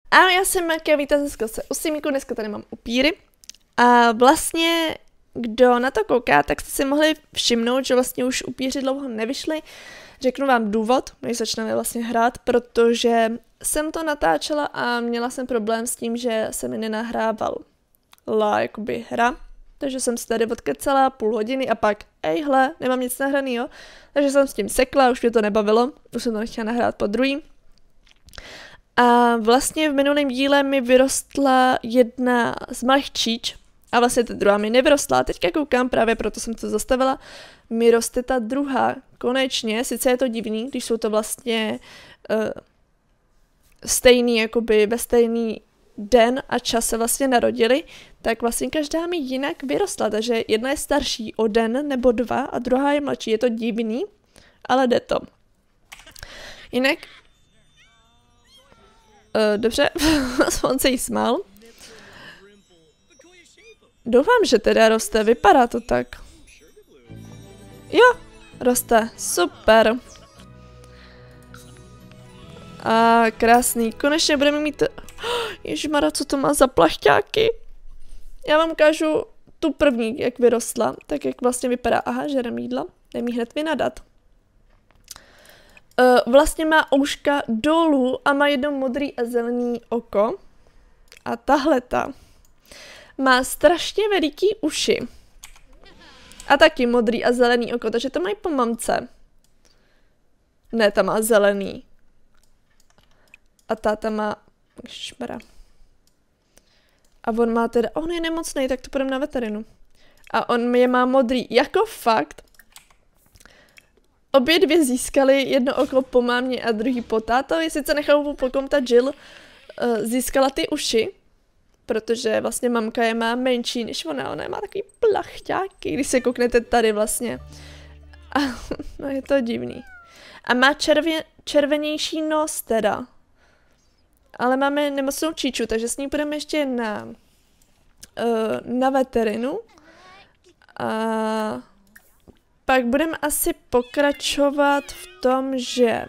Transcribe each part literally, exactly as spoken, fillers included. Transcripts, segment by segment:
A já jsem Makia, vítám se u Simíku, dneska tady mám upíry. A vlastně, kdo na to kouká, tak jste si mohli všimnout, že vlastně už upíři dlouho nevyšli. Řeknu vám důvod, než začneme vlastně hrát, protože jsem to natáčela a měla jsem problém s tím, že se mi nenahrával la, jakoby hra. Takže jsem se tady odkecala půl hodiny a pak, ej hle, nemám nic nahranýho. Takže jsem s tím sekla, už mě to nebavilo, už jsem to nechtěla nahrát po druhý. A vlastně v minulém díle mi vyrostla jedna z malých číč a vlastně ta druhá mi nevyrostla. Teďka koukám, právě proto jsem to zastavila, mi roste ta druhá. Konečně, sice je to divný, když jsou to vlastně uh, stejný, jakoby ve stejný den a čas se vlastně narodili, tak vlastně každá mi jinak vyrostla, takže jedna je starší o den nebo dva a druhá je mladší. Je to divný, ale jde to. Jinak Uh, dobře, on se jí smál. Doufám, že teda roste, vypadá to tak. Jo, roste, super. A krásný, konečně budeme mít... Ježmara, co to má za plachťáky? Já vám ukážu tu první, jak vyrostla, tak jak vlastně vypadá. Aha, žerem jídla, jdem jí hned vynadat. Uh, vlastně má ouška dolů a má jedno modrý a zelený oko. A tahleta má strašně veliký uši. A taky modrý a zelený oko, takže to mají po mamce. Ne, ta má zelený. A táta má... Šmara. A on má teda... On je nemocný, tak to půjdeme na veterinu. A on je má modrý. Jako fakt... Obě dvě získali jedno oko po mámě a druhý po tátovi. Sice nechápu, po kom ta Jill uh, získala ty uši, protože vlastně mamka je má menší než ona. Ona má takový plachťáky, když se kouknete tady vlastně. A, no je to divný. A má červě, červenější nos teda. Ale máme nemocnou číču, takže s ní půjdeme ještě na, uh, na veterinu. A... Pak budeme asi pokračovat v tom, že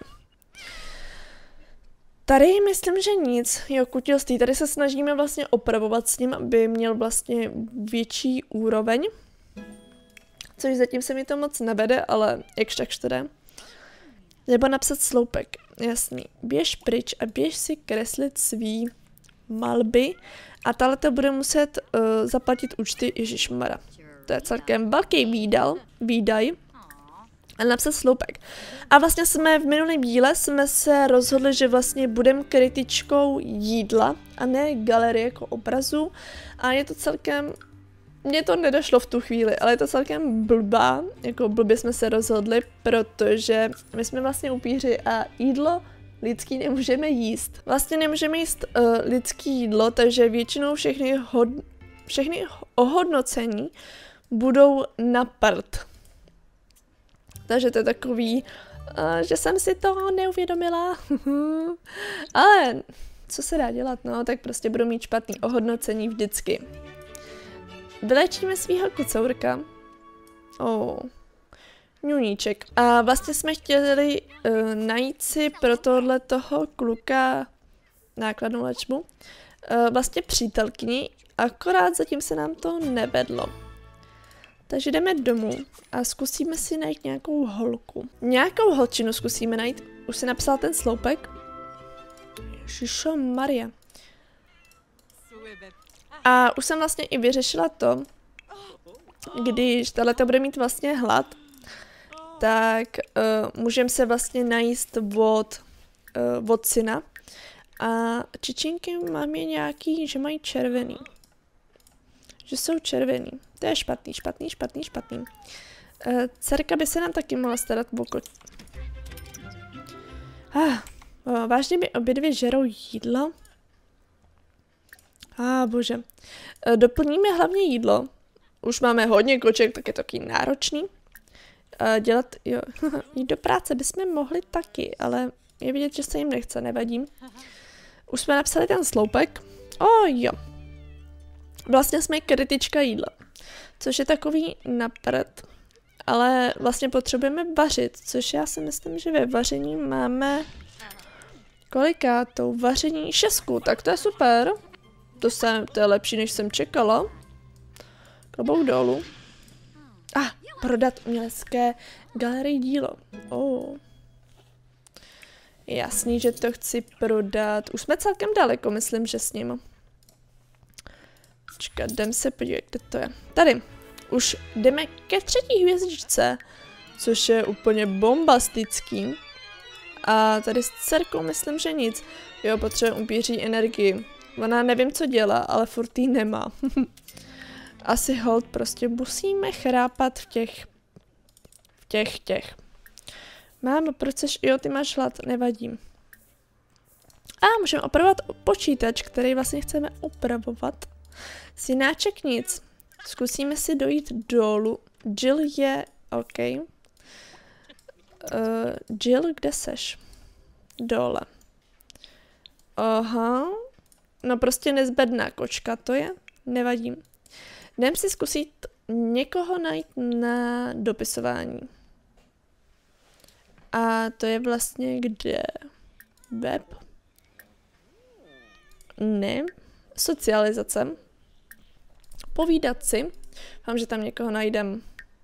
tady myslím, že nic, jo, kutilství, tady se snažíme vlastně opravovat s ním, aby měl vlastně větší úroveň, což zatím se mi to moc nevede, ale jakž takž to jde. Nebo napsat sloupek, jasný, běž pryč a běž si kreslit svý malby a tahle to bude muset uh, zaplatit účty Ježišmara. To je celkem velký výdal, výdaj. A napsat sloupek. A vlastně jsme v minulém díle jsme se rozhodli, že vlastně budeme kritičkou jídla a ne galerie jako obrazu. A je to celkem... Mně to nedošlo v tu chvíli, ale je to celkem blbá. Jako blbě jsme se rozhodli, protože my jsme vlastně upíři a jídlo lidský nemůžeme jíst. Vlastně nemůžeme jíst uh, lidský jídlo, takže většinou všechny, hod... všechny ohodnocení budou na prd. Takže to je takový, uh, že jsem si to neuvědomila. Ale co se dá dělat, no, tak prostě budu mít špatný ohodnocení vždycky. Vylečíme svýho kocourka. Oh. Ňuníček. A vlastně jsme chtěli uh, najít si pro tohle toho kluka nákladnou léčbu. Uh, vlastně přítelkyni, akorát zatím se nám to nevedlo. Takže jdeme domů a zkusíme si najít nějakou holku. Nějakou holčinu zkusíme najít. Už si napsal ten sloupek? Ježišo Maria. A už jsem vlastně i vyřešila to, když tato bude mít vlastně hlad, tak uh, můžeme se vlastně najíst od, uh, od syna. A čičinky mám je nějaký, že mají červený. Že jsou červený. To je špatný, špatný, špatný, špatný. Uh, dcerka by se nám taky mohla starat o kot. Ah, oh, vážně mi obě dvě žerou jídlo. Ah, bože. Uh, doplníme hlavně jídlo. Už máme hodně koček, tak je to taky náročný. Uh, dělat, jo, jít do práce bychom mohli taky, ale je vidět, že se jim nechce, nevadí. Už jsme napsali ten sloupek. Oh, jo. Vlastně jsme kritička jídla. Což je takový napřed, ale vlastně potřebujeme vařit, což já si myslím, že ve vaření máme Kolikátou? Vaření šestku, tak to je super. To, se, to je lepší, než jsem čekala. Klobouk dolů. A, ah, prodat umělecké galerii dílo. Oh. Jasný, že to chci prodat. Už jsme celkem daleko, myslím, že s ním. Počkat, jdem se podívat, kde to je. Tady. Už jdeme ke třetí hvězdičce, což je úplně bombastický. A tady s dcerkou myslím, že nic. Jo, potřebuje upíří energii. Ona nevím, co dělá, ale furt jí nemá. Asi hold, prostě musíme chrápat v těch, v těch, těch. Mámo, proč seš, jo, ty máš hlad, nevadí. A můžeme opravovat počítač, který vlastně chceme opravovat. Synáček nic. Zkusíme si dojít dolů. Jill je, OK. Uh, Jill, kde seš? Dole. Aha. No prostě nezbedná kočka to je. Nevadí. Jdem si zkusit někoho najít na dopisování. A to je vlastně kde? Web? Ne. Socializace. Povídat si. Vám, že tam někoho najdem.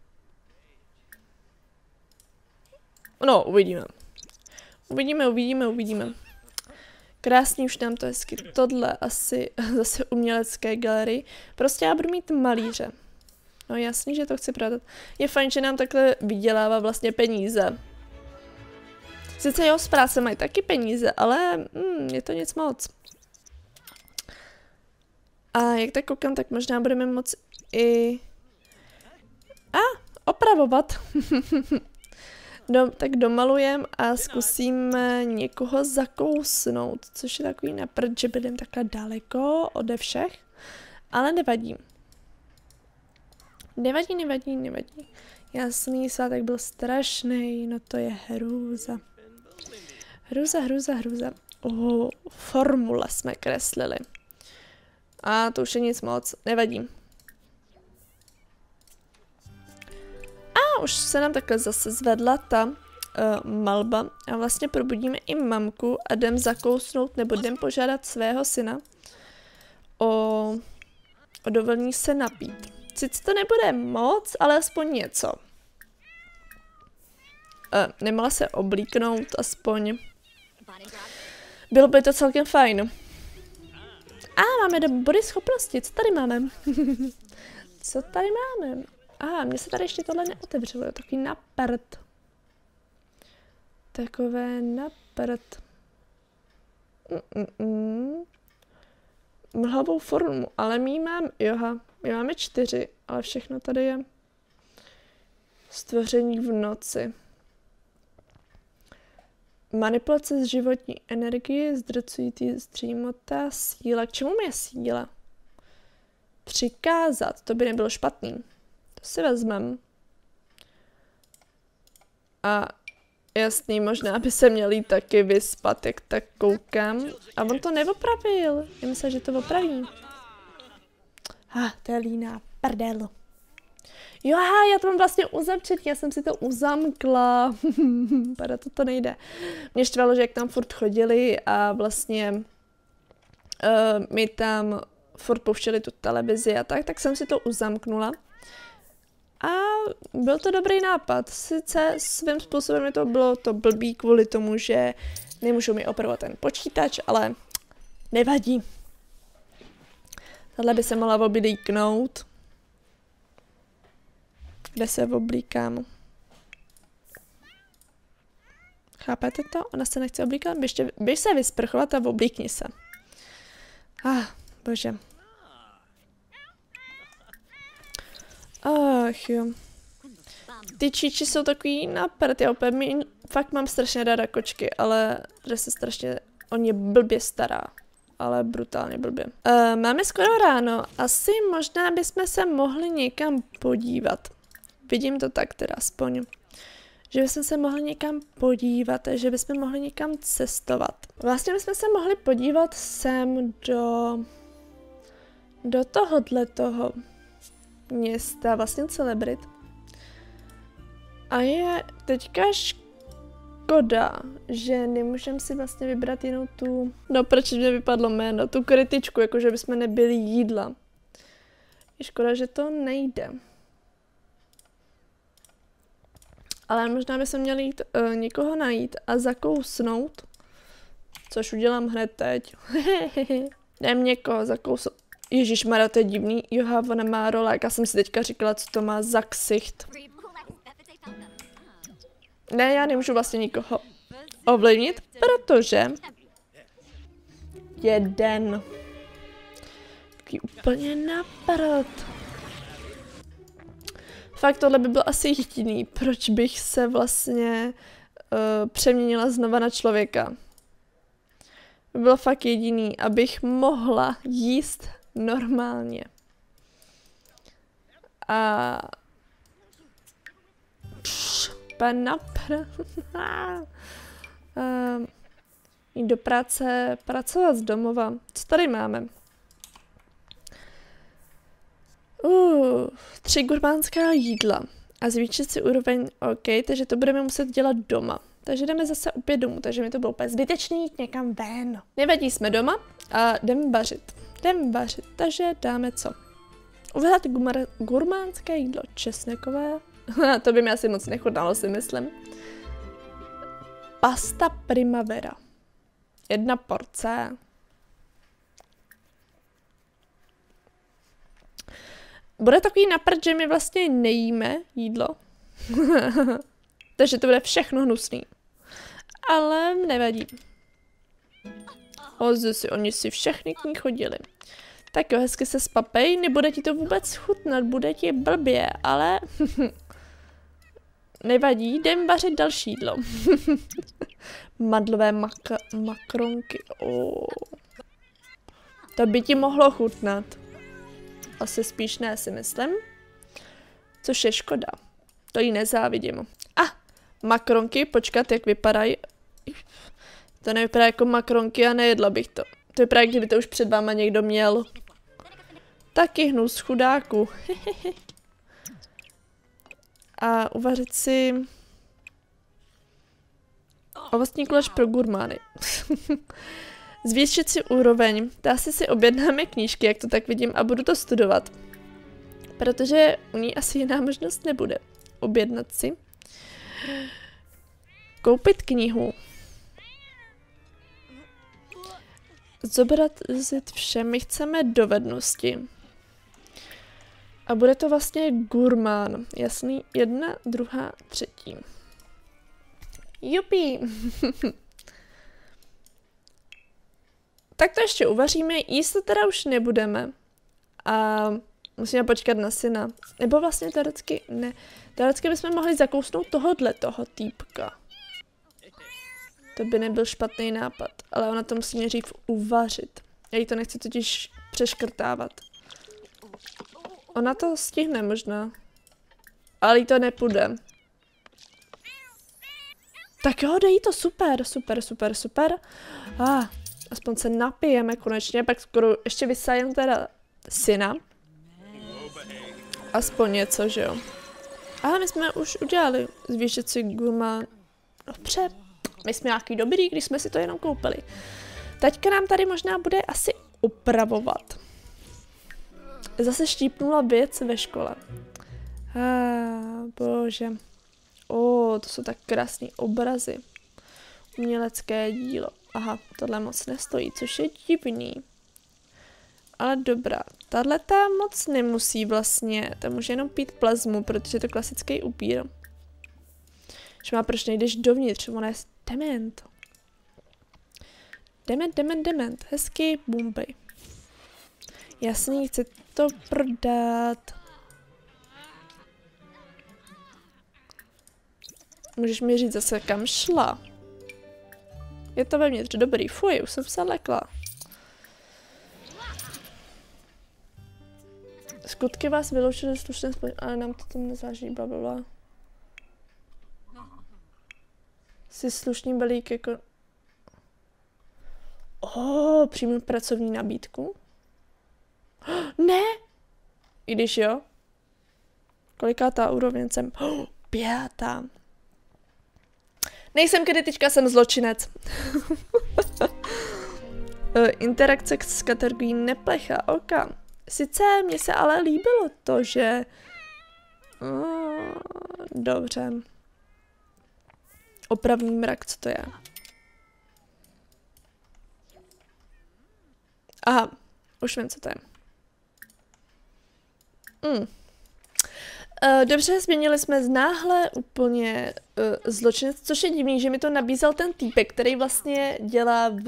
No, uvidíme. Uvidíme, uvidíme, uvidíme. Krásný, už nám to hezky. Tohle asi zase umělecké galerii. Prostě já budu mít malíře. No jasný, že to chci prodat. Je fajn, že nám takhle vydělává vlastně peníze. Sice jo, z práce mají taky peníze, ale mm, je to nic moc. A jak tak koukám, tak možná budeme moct i... A, opravovat. Do, tak domalujem a zkusíme někoho zakousnout, což je takový naprd, že budeme takhle daleko ode všech, ale nevadí. Nevadí, nevadí, nevadí. Jasný, svátek byl strašný, no to je hrůza. Hrůza, hrůza, hrůza. Oh, formule jsme kreslili. A to už je nic moc, nevadí. A už se nám takhle zase zvedla ta uh, malba a vlastně probudíme i mamku a jdem zakousnout nebo jdem požádat svého syna o, o dovolení se napít. Sice to nebude moc, ale aspoň něco. Uh, nemala se oblíknout aspoň. Bylo by to celkem fajn. A máme do body schopnosti, co tady máme? Co tady máme? Aha, mně se tady ještě tohle neotevřelo, takový naprd. Takové naprd. Mm, mm, mm. Mlhavou formu, ale my máme, joha, my máme čtyři, ale všechno tady je stvoření v noci. Manipulace z životní energie, zdrcující střímota, síla. K čemu mi je síla? Přikázat, to by nebylo špatný. To si vezmem. A jasný, možná by se měl jít taky vyspat, jak tak koukám. A on to neopravil. Já myslím, že to opraví. Ah, to je líná prdel. Jo, aha, já to mám vlastně uzamčený, já jsem si to uzamkla. Pada, to to nejde. Mě štvalo, že jak tam furt chodili a vlastně uh, mi tam furt pouštěli tu televizi a tak, tak jsem si to uzamknula. A byl to dobrý nápad. Sice svým způsobem mi to bylo to blbý kvůli tomu, že nemůžu mi opravovat ten počítač, ale nevadí. Tahle by se mohla oblíknout. Kde se oblíkám? Chápete to? Ona se nechce oblíkat? Běž, běž se vysprchovat a oblíkni se. Ah, bože. Ach jo. Ty číči jsou takový naprd, já úplně fakt mám strašně ráda kočky, ale tady se strašně o ně blbě stará. Ale brutálně blbě. Uh, máme skoro ráno, asi možná bychom se mohli někam podívat. Vidím to tak teda aspoň. Že bychom se mohli někam podívat, že bychom mohli někam cestovat. Vlastně bychom se mohli podívat sem do... do tohohle toho města, vlastně celebrit. A je teďka škoda, že nemůžeme si vlastně vybrat jenom tu, no proč mě vypadlo jméno, tu kritičku, jakože bychom nebyli jídla. Je škoda, že to nejde. Ale možná bychom měli jít, uh, někoho najít a zakousnout, což udělám hned teď. Jdem někoho zakousnout. Ježišmarja, to je divný, Joha, ona má rolák, já jsem si teďka říkala, co to má za ksicht. Ne, já nemůžu vlastně nikoho ovlivnit, protože jeden. Taký úplně naprd. Fakt tohle by byl asi jediný, proč bych se vlastně uh, přeměnila znova na člověka. By bylo fakt jediný, abych mohla jíst normálně. A... Pš, panapr... uh, jít do práce, pracovat z domova. Co tady máme? Uh, tři gurmánská jídla a zvýšit si úroveň, OK, takže to budeme muset dělat doma. Takže jdeme zase opět domů, takže mi to bylo úplně zbytečný jít někam ven. Nevadí, jsme doma a jdeme vařit. Jdeme vařit, takže dáme co? Uvařit gurmánské jídlo česnekové. To by mi asi moc nechutnalo, si myslím. Pasta primavera. Jedna porce. Bude takový napřed, že my vlastně nejíme jídlo. Takže to bude všechno hnusný. Ale nevadí. O, si, oni si všechny k ní chodili. Tak jo, hezky se spapej, nebude ti to vůbec chutnat, bude ti blbě, ale... Nevadí, jdem vařit další jídlo. Madlové maka makronky, oh. To by ti mohlo chutnat. Asi spíš ne, si myslím. Což je škoda. To jí nezávidím. A, ah, makronky, počkat, jak vypadají. To nevypadá jako makronky a nejedla bych to. To vypadá, jak kdyby to už před váma někdo měl. Taky hnus chudáku. A uvařit si... ovocní guláš pro gurmány. Zvýšit si úroveň. To asi si objednáme knížky, jak to tak vidím, a budu to studovat. Protože u ní asi jiná možnost nebude. Objednat si. Koupit knihu. Zobrazit vše. My chceme dovednosti. A bude to vlastně gurmán. Jasný? Jedna, druhá, třetí. Jupi! Tak to ještě uvaříme, jíst to teda už nebudeme. A musíme počkat na syna. Nebo vlastně teoreticky, ne. Teoreticky bychom mohli zakousnout tohodle toho týpka. To by nebyl špatný nápad, ale ona to musí nejdřív uvařit. Já jí to nechci totiž přeškrtávat. Ona to stihne možná. Ale jí to nepůjde. Tak jo, dej to, super, super, super, super. Ah, aspoň se napijeme konečně, pak skoro ještě vysajem teda syna. Aspoň něco, že jo. A my jsme už udělali zvýšit si gurmán. Dobře, my jsme nějaký dobrý, když jsme si to jenom koupili. Teďka nám tady možná bude asi upravovat. Zase štípnula věc ve škole. Ah, bože. O, oh, to jsou tak krásné obrazy. Umělecké dílo. Aha, tohle moc nestojí, což je divný. Ale dobrá, tahleta moc nemusí vlastně, ta může jenom pít plazmu, protože je to klasický upír. Že má, proč nejdeš dovnitř, ona je dement. Dement, dement, dement, hezký bumbej. Jasný, chci to prodat. Můžeš mi říct zase, kam šla? Je to vevnitř, dobrý, fuj, už jsem se lekla. Skutky vás vyloučily slušné společnosti, ale nám to tam nezáží, blablabla. Jsi slušný balík jako... Oh, přijmu pracovní nabídku? Oh, ne! I když jo? Kolikátá úroveň jsem? Oh, pětá. Nejsem kritička, jsem zločinec. Interakce s kategorií neplecha, oka. Sice mně se ale líbilo to, že... Oh, dobře. Opravný mrak, co to je? Aha, už vím, co to je. Mm. Uh, dobře, změnili jsme z náhle úplně uh, zločinec, což je divný, že mi to nabízel ten týpek, který vlastně dělá v...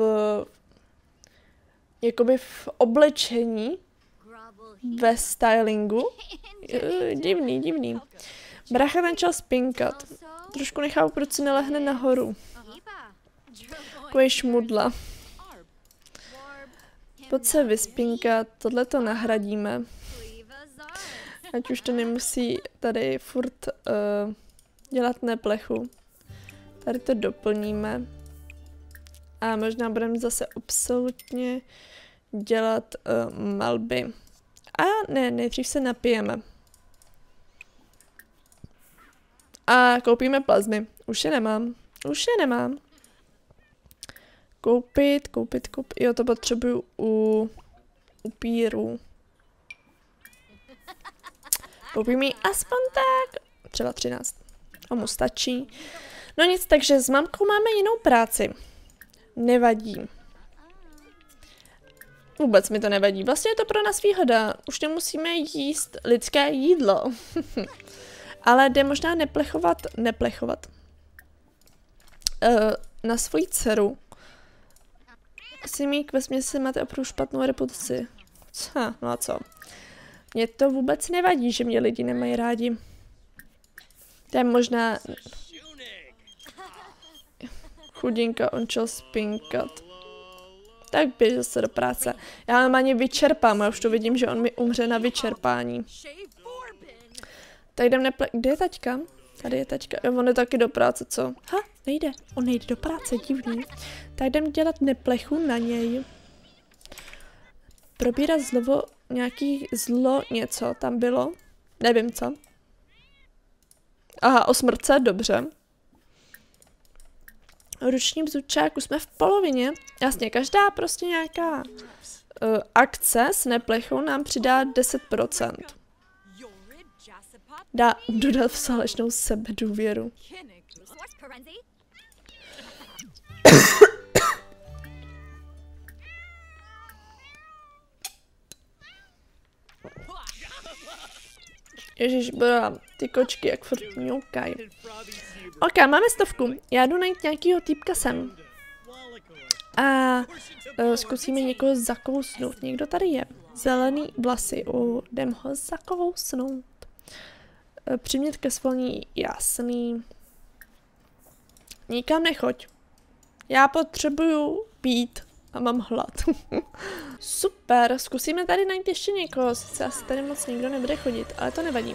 jakoby v oblečení, ve stylingu. Uh, divný, divný. Brácha začal spinkat. Trošku nechápu, proč si nelehne nahoru. Takový šmudla. Pojď se vyspinkat, tohle to nahradíme. Ať už to nemusí tady furt uh, dělat neplechu. Tady to doplníme. A možná budeme zase absolutně dělat uh, malby. A ne, nejdřív se napijeme. A koupíme plazmy. Už je nemám. Už je nemám. Koupit, koupit, koupit. Jo, to potřebuju u upírů. Koupím jí aspoň tak. Třeba třináct. A mu stačí. No nic, takže s mamkou máme jinou práci. Nevadí. Vůbec mi to nevadí. Vlastně je to pro nás výhoda. Už nemusíme jíst lidské jídlo. Ale jde možná neplechovat, neplechovat. Uh, na svoji dceru. Simík, vesměsi máte opravdu špatnou reputaci. Ha, no a co? Mně to vůbec nevadí, že mě lidi nemají rádi. To je možná... Chudinka, on čel spinkat. Tak běž se do práce. Já normálně vyčerpám, já už to vidím, že on mi umře na vyčerpání. Tak jdem neple... Kde je taťka? Tady je taťka. Jo, on je taky do práce, co? Ha, nejde. On nejde do práce, divný. Tak jdem dělat neplechu na něj. Probírat zlovo, nějaký zlo něco tam bylo. Nevím co. Aha, o smrtce, dobře. Ruční bzučák, už jsme v polovině. Jasně, každá prostě nějaká uh, akce s neplechou nám přidá deset procent. Dá dodat v falešnou sebedůvěru. Ježišbora, ty kočky jak furt mňoukají. Ok, máme stovku. Já jdu najít nějakýho týpka sem. A uh, zkusíme někoho zakousnout. Někdo tady je. Zelený vlasy. Uh, jdem ho zakousnout. Uh, přimět ke svolní, jasný. Nikam nechoď. Já potřebuju pít a mám hlad. Super, zkusíme tady najít ještě někoho. Sice asi tady moc nikdo nebude chodit, ale to nevadí.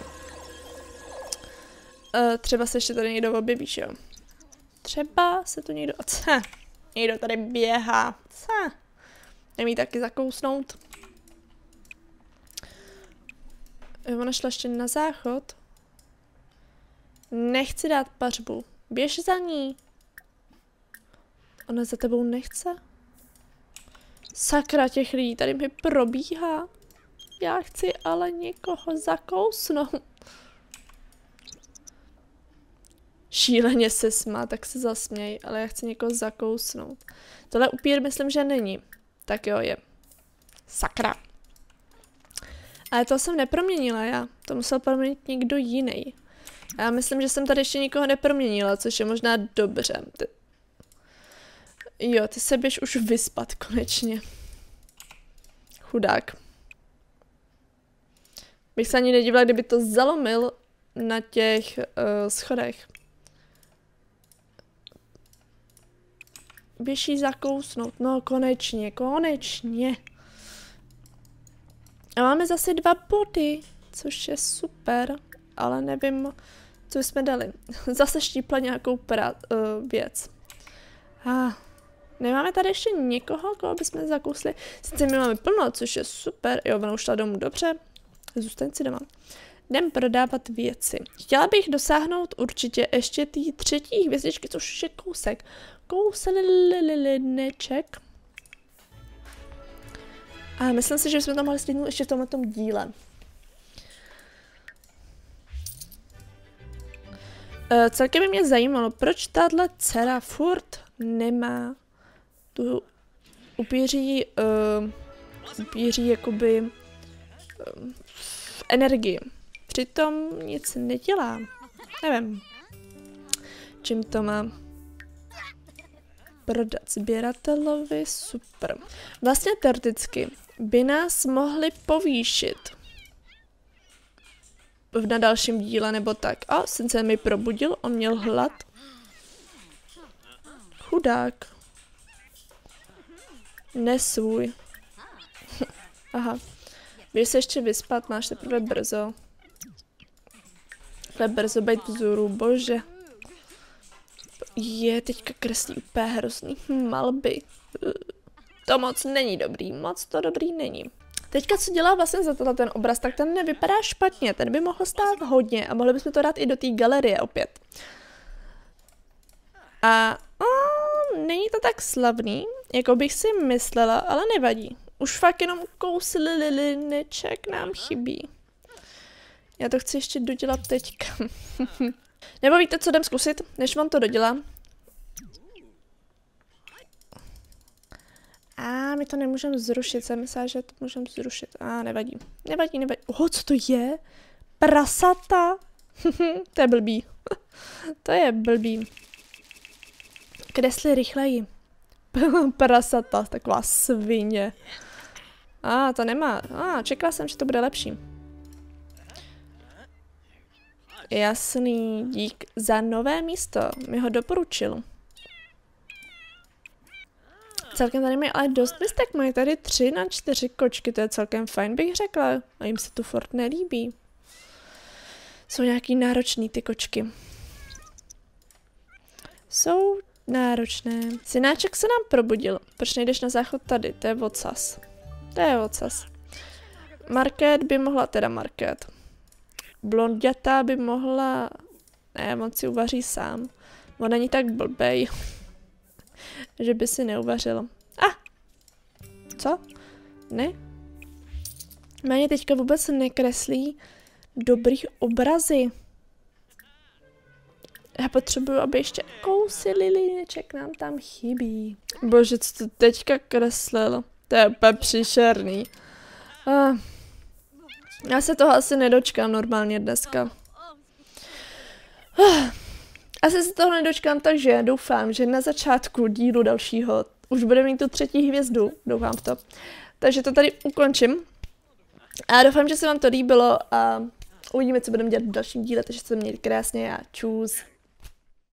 Uh, třeba se ještě tady někdo objeví, jo? Třeba se tu někdo... Co? Někdo tady běhá. Co? Nemí taky zakousnout. Ona šla ještě na záchod. Nechci dát pařbu. Běž za ní. Ona za tebou nechce? Sakra těch lidí, tady mi probíhá. Já chci ale někoho zakousnout. Šíleně se smá, tak se zasměj, ale já chci někoho zakousnout. Tohle upír myslím, že není. Tak jo, je. Sakra. Ale to jsem neproměnila já. To musel proměnit někdo jiný. Já myslím, že jsem tady ještě nikoho neproměnila, což je možná dobře. Ty... Jo, ty se běž už vyspat konečně. Chudák. Bych se ani nedívala, kdyby to zalomil na těch uh, schodech. Běž jí zakousnout. No konečně, konečně. A máme zase dva body, což je super, ale nevím, co jsme dali. Zase štípla nějakou pra, uh, věc. Ah, nemáme tady ještě někoho, koho bychom zakousli. Sice my máme plno, což je super. Jo, ona už šla domů, dobře. Zůstaň si doma. jdem prodávat věci. Chtěla bych dosáhnout určitě ještě té třetí hvězdičky, což je kousek. Kouseleček. A myslím si, že jsme to mohli stihnout ještě v tomhle díle. Uh, celkem by mě zajímalo, proč tahle dcera furt nemá tu upíří, uh, upíří jakoby uh, energii. Přitom nic nedělá. Nevím, čím to má prodat sběratelovi, super. Vlastně teoreticky by nás mohli povýšit na dalším díle nebo tak. A sice mi probudil, on měl hlad. Chudák. Nesvůj. Aha. Běž se ještě vyspat, máš teprve brzo. Ale brzo být vzoru, bože. Je, teďka kreslí úplně hrozný malby. To moc není dobrý, moc to dobrý není. Teďka, co dělá vlastně za tohle ten obraz, tak ten nevypadá špatně, ten by mohl stát hodně a mohli bychom to dát i do té galerie opět. A o, není to tak slavný, jako bych si myslela, ale nevadí. Už fakt jenom kouslineček nám chybí. Já to chci ještě dodělat teďka. Nebo víte, co jdem zkusit, než vám to dodělám? A my to nemůžeme zrušit, jsem myslela, že to můžeme zrušit. A nevadí, nevadí, nevadí. Oho, co to je? Prasata? To je blbý. To je blbý. Kresli rychleji. Prasata, taková svině. A ah, to nemá. A ah, čekala jsem, že to bude lepší. Jasný, dík za nové místo. Mi ho doporučil. Celkem tady mají ale dost listek, mají tady tři na čtyři kočky, to je celkem fajn, bych řekla. A jim se tu furt nelíbí. Jsou nějaký náročný ty kočky. Jsou náročné. Synáček se nám probudil. Proč nejdeš na záchod tady? To je ocas. To je ocas. Market by mohla, teda Market. Blonděta by mohla... Ne, on si uvaří sám. On není tak blbej. Že by si neuvařil. A! Ah! Co? Ne? Méně teďka vůbec nekreslí dobrý obrazy. Já potřebuju, aby ještě kousy lilineček nám tam chybí. Bože, co to teďka kreslil? To je úplně příšerný. Ah. Já se toho asi nedočkám normálně dneska. Ah. Asi se toho nedočkám, takže doufám, že na začátku dílu dalšího už bude mít tu třetí hvězdu. Doufám v to. Takže to tady ukončím. A doufám, že se vám to líbilo a uvidíme, co budeme dělat v dalším díle, takže se mějte krásně a čus.